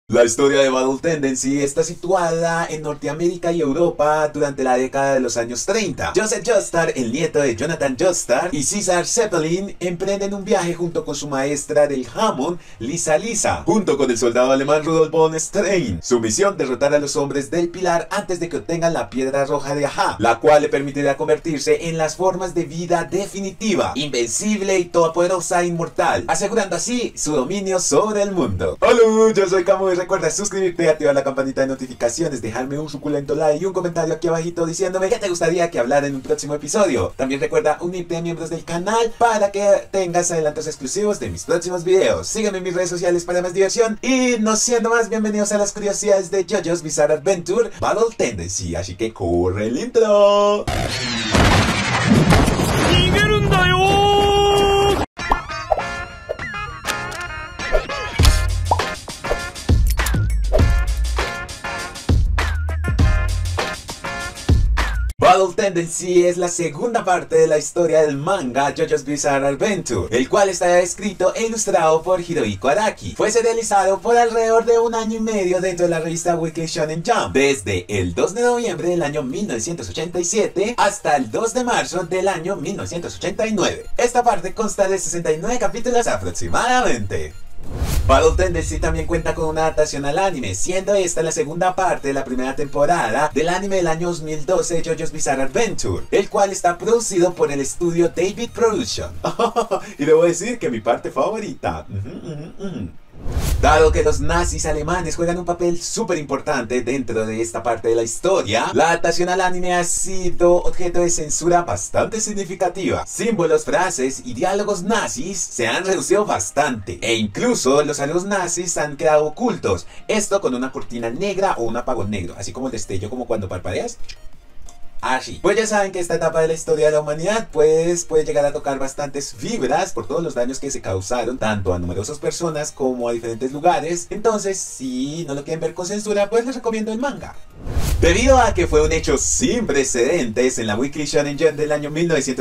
La historia de Battle Tendency está situada en Norteamérica y Europa durante la década de los años 30. Joseph Joestar, el nieto de Jonathan Joestar, y Caesar Zeppelin emprenden un viaje junto con su maestra del Hammond, Lisa Lisa, junto con el soldado alemán Rudolf von Stein. Su misión: derrotar a los hombres del Pilar antes de que obtengan la piedra roja de Aja, la cual le permitirá convertirse en las formas de vida definitiva, invencible y todopoderosa e inmortal, asegurando así su dominio sobre el mundo. Hola, yo soy Camu. Recuerda suscribirte, activar la campanita de notificaciones, dejarme un suculento like y un comentario aquí abajito diciéndome qué te gustaría que hablara en un próximo episodio. También recuerda unirte a miembros del canal para que tengas adelantos exclusivos de mis próximos videos. Sígueme en mis redes sociales para más diversión y no siendo más, bienvenidos a las curiosidades de JoJo's Bizarre Adventure Battle Tendency. Así que corre el intro. Battle Tendency es la segunda parte de la historia del manga JoJo's Bizarre Adventure, el cual está escrito e ilustrado por Hirohiko Araki. Fue serializado por alrededor de un año y medio dentro de la revista Weekly Shonen Jump, desde el 2 de noviembre del año 1987 hasta el 2 de marzo del año 1989. Esta parte consta de 69 capítulos aproximadamente. Battle Tendency también cuenta con una adaptación al anime, siendo esta la segunda parte de la primera temporada del anime del año 2012 JoJo's Bizarre Adventure, el cual está producido por el estudio David Production. Y debo decir que mi parte favorita. Dado que los nazis alemanes juegan un papel súper importante dentro de esta parte de la historia, la adaptación al anime ha sido objeto de censura bastante significativa. Símbolos, frases y diálogos nazis se han reducido bastante, e incluso los saludos nazis han quedado ocultos, esto con una cortina negra o un apagón negro, así como el destello como cuando parpadeas. Así. Pues ya saben que esta etapa de la historia de la humanidad pues puede llegar a tocar bastantes fibras por todos los daños que se causaron tanto a numerosas personas como a diferentes lugares. Entonces, si no lo quieren ver con censura, pues les recomiendo el manga. Debido a que fue un hecho sin precedentes en la Weekly Shonen Jump del año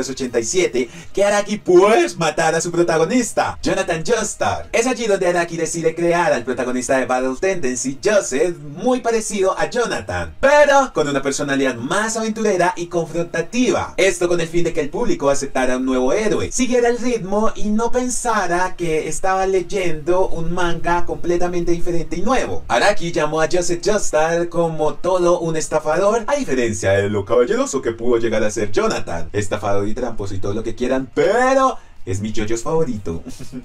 1987 que Araki pues matara a su protagonista, Jonathan Joestar. Es allí donde Araki decide crear al protagonista de Battle Tendency, Joseph, muy parecido a Jonathan, pero con una personalidad más aventurera y confrontativa. Esto con el fin de que el público aceptara un nuevo héroe, siguiera el ritmo y no pensara que estaba leyendo un manga completamente diferente y nuevo. Araki llamó a Joseph Joestar como todo un estafador, a diferencia de lo caballeroso que pudo llegar a ser Jonathan. Estafador y tramposo y todo lo que quieran, pero es mi JoJo's favorito.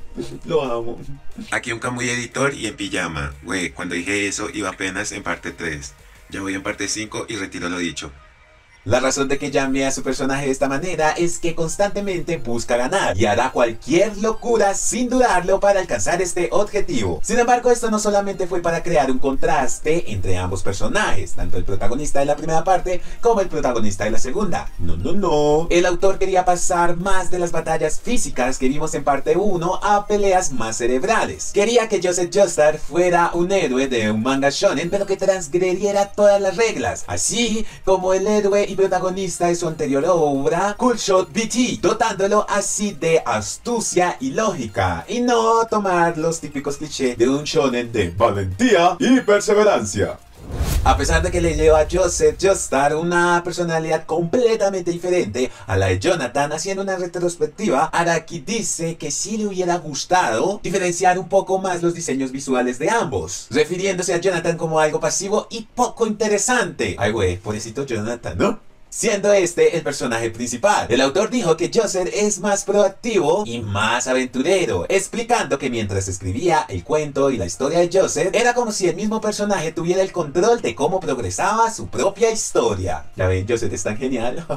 Lo amo. Aquí un Camuy editor y en pijama. Güey, cuando dije eso iba apenas en parte 3. Ya voy en parte 5 y retiro lo dicho. La razón de que llame a su personaje de esta manera es que constantemente busca ganar y hará cualquier locura sin dudarlo para alcanzar este objetivo. Sin embargo, esto no solamente fue para crear un contraste entre ambos personajes, tanto el protagonista de la primera parte como el protagonista de la segunda. No. El autor quería pasar más de las batallas físicas que vimos en parte 1 a peleas más cerebrales. Quería que Joseph Joestar fuera un héroe de un manga shonen, pero que transgrediera todas las reglas, así como el héroe y protagonista de su anterior obra, Cool Shot BT, dotándolo así de astucia y lógica, y no tomar los típicos clichés de un shonen de valentía y perseverancia. A pesar de que le dio a Joseph Joestar una personalidad completamente diferente a la de Jonathan, haciendo una retrospectiva, Araki dice que sí le hubiera gustado diferenciar un poco más los diseños visuales de ambos, refiriéndose a Jonathan como algo pasivo y poco interesante. Ay güey, pobrecito Jonathan, ¿no? Siendo este el personaje principal. El autor dijo que Joseph es más proactivo y más aventurero, explicando que mientras escribía el cuento y la historia de Joseph, era como si el mismo personaje tuviera el control de cómo progresaba su propia historia. Ya ven, Joseph es tan genial.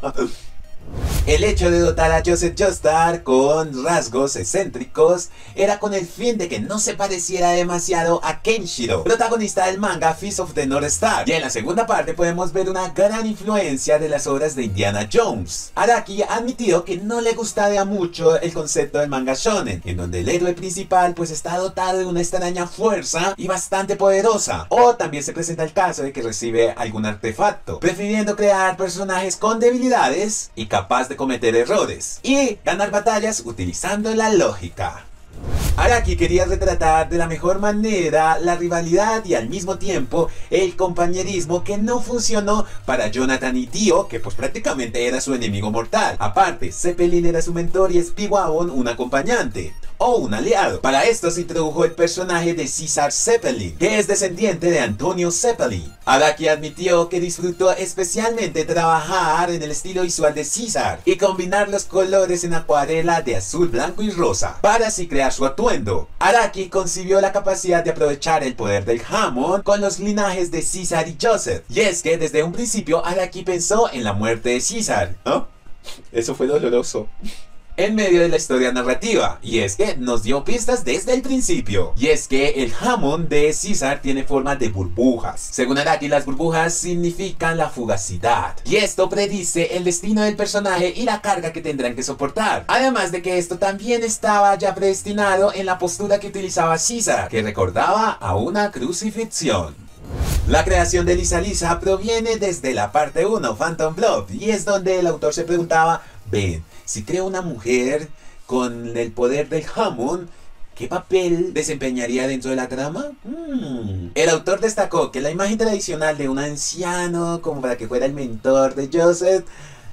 El hecho de dotar a Joseph Joestar con rasgos excéntricos era con el fin de que no se pareciera demasiado a Kenshiro, protagonista del manga Fist of the North Star. Y en la segunda parte podemos ver una gran influencia de las obras de Indiana Jones. Araki ha admitido que no le gustaría mucho el concepto del manga shonen, en donde el héroe principal pues está dotado de una extraña fuerza y bastante poderosa, o también se presenta el caso de que recibe algún artefacto, prefiriendo crear personajes con debilidades y capaz de cometer errores y ganar batallas utilizando la lógica. Araki quería retratar de la mejor manera la rivalidad y al mismo tiempo el compañerismo que no funcionó para Jonathan y Dio, que pues prácticamente era su enemigo mortal. Aparte, Zeppelin era su mentor y Speedwagon un acompañante o un aliado. Para esto se introdujo el personaje de Caesar Zeppelin, que es descendiente de Antonio Zeppelin. Araki admitió que disfrutó especialmente trabajar en el estilo visual de Caesar y combinar los colores en acuarela de azul, blanco y rosa para así crear su atuendo. Araki concibió la capacidad de aprovechar el poder del Hammond con los linajes de Caesar y Joseph. Y es que desde un principio Araki pensó en la muerte de Caesar. ¿No? Eso fue doloroso en medio de la historia narrativa, y es que nos dio pistas desde el principio. Y es que el Hammond de Caesar tiene forma de burbujas. Según Araki, las burbujas significan la fugacidad, y esto predice el destino del personaje y la carga que tendrán que soportar. Además de que esto también estaba ya predestinado en la postura que utilizaba Caesar, que recordaba a una crucifixión. La creación de Lisa Lisa proviene desde la parte 1, Phantom Blood, y es donde el autor se preguntaba, ven, si creo una mujer con el poder del Hammond, ¿qué papel desempeñaría dentro de la trama? El autor destacó que la imagen tradicional de un anciano, como para que fuera el mentor de Joseph,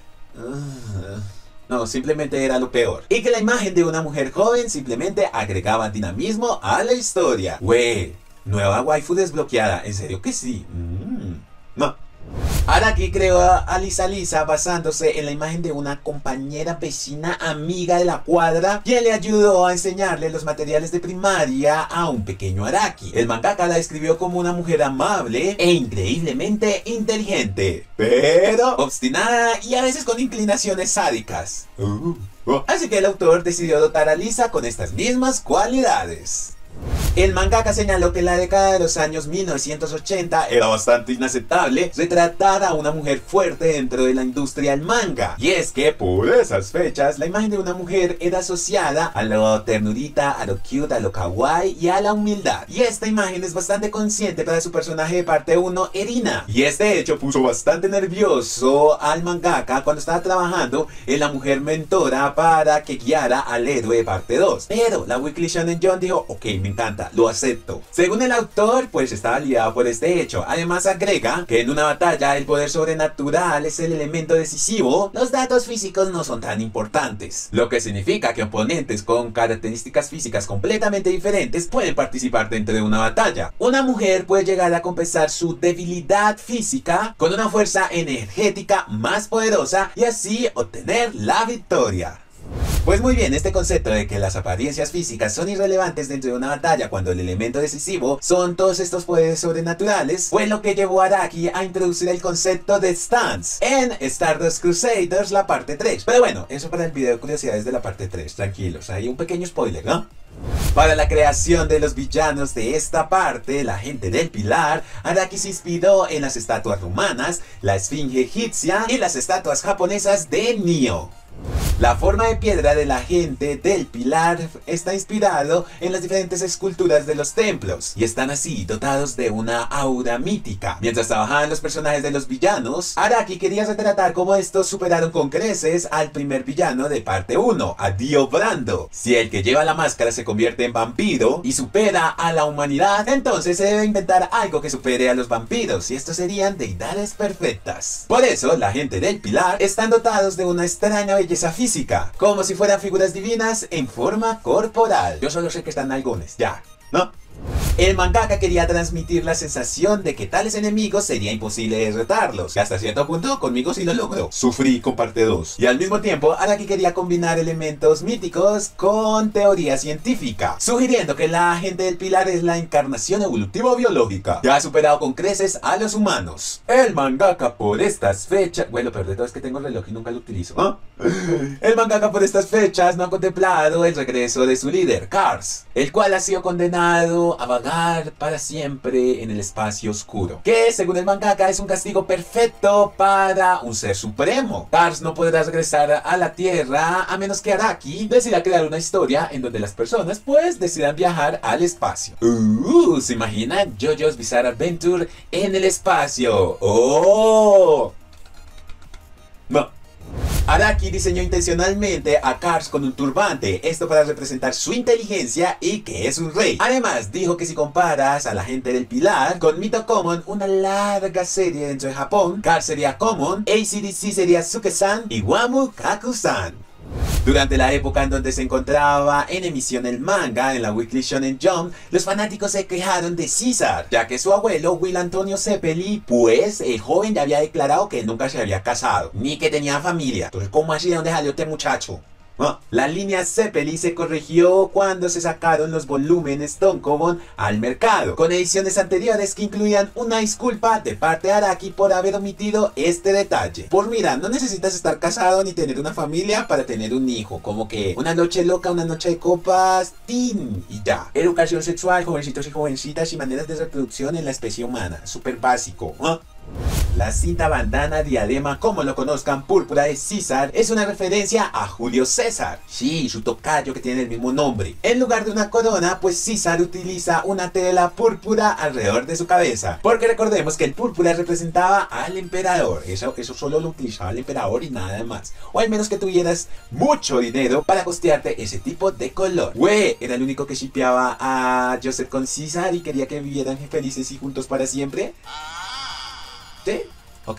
no, simplemente era lo peor. Y que la imagen de una mujer joven simplemente agregaba dinamismo a la historia. Wey, nueva waifu desbloqueada, ¿en serio que sí? No. Araki creó a Lisa Lisa basándose en la imagen de una compañera, vecina, amiga de la cuadra, quien le ayudó a enseñarle los materiales de primaria a un pequeño Araki. El mangaka la describió como una mujer amable e increíblemente inteligente, pero obstinada y a veces con inclinaciones sádicas. Así que el autor decidió dotar a Lisa con estas mismas cualidades. El mangaka señaló que en la década de los años 1980 era bastante inaceptable retratar a una mujer fuerte dentro de la industria del manga. Y es que por esas fechas la imagen de una mujer era asociada a lo ternurita, a lo cute, a lo kawaii y a la humildad. Y esta imagen es bastante consciente para su personaje de parte 1, Erina. Y este hecho puso bastante nervioso al mangaka cuando estaba trabajando en la mujer mentora para que guiara al héroe de parte 2. Pero la Weekly Shonen Jump dijo, ok, me encanta, lo acepto. Según el autor, pues estaba liado por este hecho. Además agrega que en una batalla el poder sobrenatural es el elemento decisivo, los datos físicos no son tan importantes. Lo que significa que oponentes con características físicas completamente diferentes pueden participar dentro de una batalla. Una mujer puede llegar a compensar su debilidad física con una fuerza energética más poderosa y así obtener la victoria. Pues muy bien, este concepto de que las apariencias físicas son irrelevantes dentro de una batalla cuando el elemento decisivo son todos estos poderes sobrenaturales fue lo que llevó a Araki a introducir el concepto de stance en Stardust Crusaders la parte 3. Pero bueno, eso para el video de curiosidades de la parte 3, tranquilos, hay un pequeño spoiler, ¿no? Para la creación de los villanos de esta parte, la gente del Pilar, Araki se inspiró en las estatuas romanas, la esfinge egipcia y las estatuas japonesas de Nioh. La forma de piedra de la gente del Pilar está inspirado en las diferentes esculturas de los templos y están así dotados de una aura mítica. Mientras trabajaban los personajes de los villanos, Araki quería retratar cómo estos superaron con creces al primer villano de parte 1, a Dio Brando. Si el que lleva la máscara se convierte en vampiro y supera a la humanidad, entonces se debe inventar algo que supere a los vampiros y estos serían deidades perfectas. Por eso, la gente del Pilar están dotados de una extraña belleza física, como si fueran figuras divinas en forma corporal. Yo solo sé que están algones, ya, ¿no? El mangaka quería transmitir la sensación de que tales enemigos sería imposible derrotarlos, y hasta cierto punto conmigo sí lo logró. Sufrí con parte 2. Y al mismo tiempo, Araki quería combinar elementos míticos con teoría científica, sugiriendo que la gente del Pilar es la encarnación evolutiva biológica, que ha superado con creces a los humanos. El mangaka por estas fechas... Bueno, pero de todo es que tengo el reloj y nunca lo utilizo, ¿ah? El mangaka por estas fechas no ha contemplado el regreso de su líder, Cars, el cual ha sido condenado a vagar para siempre en el espacio oscuro, que según el mangaka es un castigo perfecto para un ser supremo. Cars no podrá regresar a la Tierra a menos que Araki decida crear una historia en donde las personas pues decidan viajar al espacio. ¿Se imaginan JoJo's Bizarre Adventure en el espacio? ¡Oh! No. Araki diseñó intencionalmente a Cars con un turbante, esto para representar su inteligencia y que es un rey. Además, dijo que si comparas a la gente del Pilar con Mito Common, una larga serie dentro de Japón, Cars sería Common, AC/DC sería Suke-san y Wamu Kaku-san. Durante la época en donde se encontraba en emisión el manga en la Weekly Shonen Jump, los fanáticos se quejaron de Caesar, ya que su abuelo Will Antonio Zeppeli, pues el joven ya había declarado que él nunca se había casado, ni que tenía familia. Entonces, ¿cómo así? ¿De dónde salió este muchacho? La línea Zeppeli se corrigió cuando se sacaron los volúmenes Tonkobon al mercado, con ediciones anteriores que incluían una disculpa de parte de Araki por haber omitido este detalle. Por mira, no necesitas estar casado ni tener una familia para tener un hijo, como que una noche loca, una noche de copas, ¡tin! Y ya. Educación sexual, jovencitos y jovencitas y maneras de reproducción en la especie humana, súper básico. La cinta bandana diadema, como lo conozcan, púrpura de Caesar, es una referencia a Julio César. Sí, su tocayo que tiene el mismo nombre. En lugar de una corona, pues Caesar utiliza una tela púrpura alrededor de su cabeza. Porque recordemos que el púrpura representaba al emperador. Eso solo lo utilizaba el emperador y nada más. O al menos que tuvieras mucho dinero para costearte ese tipo de color. Güey, era el único que shipeaba a Joseph con Caesar y quería que vivieran felices y juntos para siempre. ¿Sí? Ok.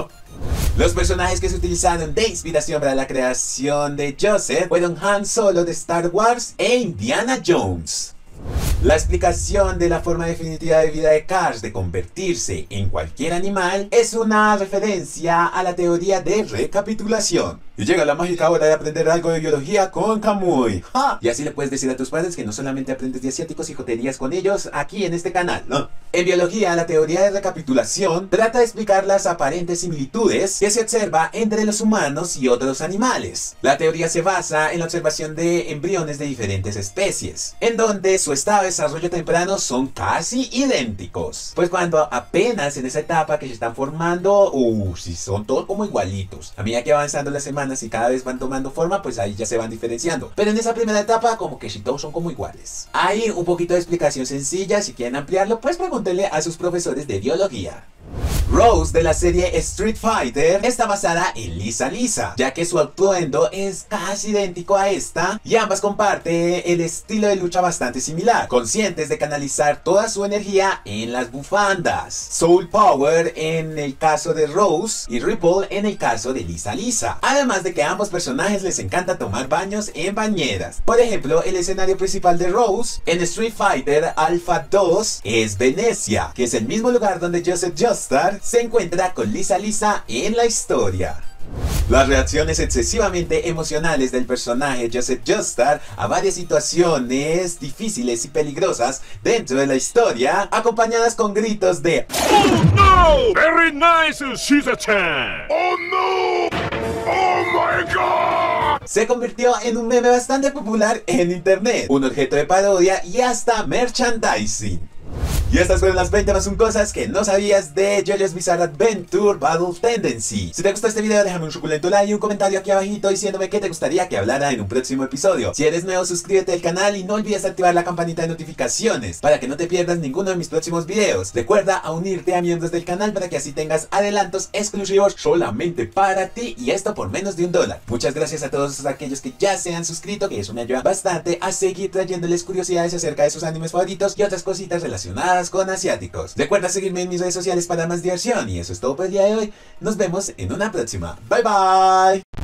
Los personajes que se utilizaron de inspiración para la creación de Joseph fueron Han Solo de Star Wars e Indiana Jones. La explicación de la forma definitiva de vida de Cars de convertirse en cualquier animal es una referencia a la teoría de recapitulación. Y llega la mágica hora de aprender algo de biología con Kamui. ¡Ja! Y así le puedes decir a tus padres que no solamente aprendes de asiáticos y joterías con ellos aquí en este canal, ¿no? En biología, la teoría de recapitulación trata de explicar las aparentes similitudes que se observa entre los humanos y otros animales. La teoría se basa en la observación de embriones de diferentes especies, en donde su estado de desarrollo temprano son casi idénticos. Pues cuando apenas en esa etapa que se están formando, sí, son todos como igualitos. A medida que avanzando las semanas y cada vez van tomando forma, pues ahí ya se van diferenciando. Pero en esa primera etapa, como que si todos son como iguales. Hay un poquito de explicación sencilla, si quieren ampliarlo, pues pregúntenle a sus profesores de biología. Rose de la serie Street Fighter está basada en Lisa Lisa, ya que su atuendo es casi idéntico a esta y ambas comparten el estilo de lucha bastante similar, conscientes de canalizar toda su energía en las bufandas. Soul Power en el caso de Rose y Ripple en el caso de Lisa Lisa. Además de que a ambos personajes les encanta tomar baños en bañeras. Por ejemplo, el escenario principal de Rose en Street Fighter Alpha 2 es Venecia, que es el mismo lugar donde Joseph Joestar se encuentra con Lisa Lisa en la historia. Las reacciones excesivamente emocionales del personaje Joseph Joestar a varias situaciones difíciles y peligrosas dentro de la historia, acompañadas con gritos de "Oh no! Very nice, Shiza-chan! Oh no! Oh my god!", se convirtió en un meme bastante popular en internet, un objeto de parodia y hasta merchandising. Y estas fueron las 20 más cosas que no sabías de JoJo's Bizarre Adventure Battle Tendency. Si te gustó este video, déjame un suculento like y un comentario aquí abajito diciéndome qué te gustaría que hablara en un próximo episodio. Si eres nuevo, suscríbete al canal y no olvides activar la campanita de notificaciones para que no te pierdas ninguno de mis próximos videos. Recuerda a unirte a miembros del canal para que así tengas adelantos exclusivos solamente para ti, y esto por menos de $1. Muchas gracias a todos aquellos que ya se han suscrito, que eso me ayuda bastante a seguir trayéndoles curiosidades acerca de sus animes favoritos y otras cositas relacionadas con asiáticos. Recuerda seguirme en mis redes sociales para más diversión, y eso es todo por el día de hoy. Nos vemos en una próxima. Bye bye.